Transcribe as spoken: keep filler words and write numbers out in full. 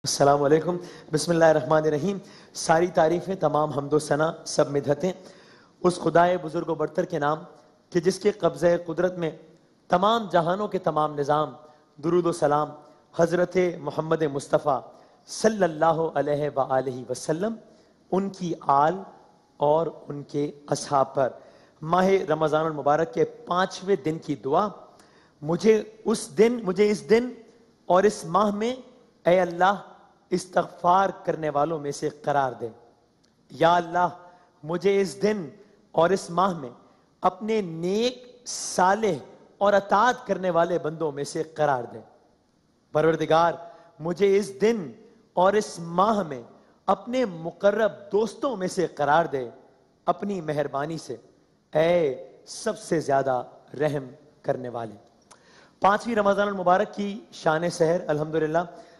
अस्सलामु अलैकुम, बिस्मिल्लाहिर्रहमानिर्रहीम। सारी तारीफ़ें, तमाम हम्दो सना, सब मिदहतें उस खुदाए बुजुर्ग व बरतर के नाम कि जिसके कब्ज़े कुदरत में तमाम जहानों के तमाम निज़ाम। दुरूद व सलाम हज़रत मोहम्मद मुस्तफ़ा सल्लल्लाहु अलैहि व आलिहि वसल्लम, उनकी आल और उनके असहाब पर। माह रमज़ान मुबारक के पाँचवें दिन की दुआ। मुझे उस दिन मुझे इस दिन और इस माह में ऐ अल्लाह इस्तग़फ़ार करने वालों में से करार दे। या अल्लाह, मुझे इस दिन और इस माह में अपने नेक, सालेह और अताअत करने वाले बंदों में से करार दे। परवरदिगार, मुझे इस दिन और इस माह में अपने मुकर्रब दोस्तों में से करार दे अपनी मेहरबानी से, ऐ सबसे ज्यादा रहम करने वाले। पांचवी रमजान मुबारक की शान सहर अल्हम्दुलिल्लाह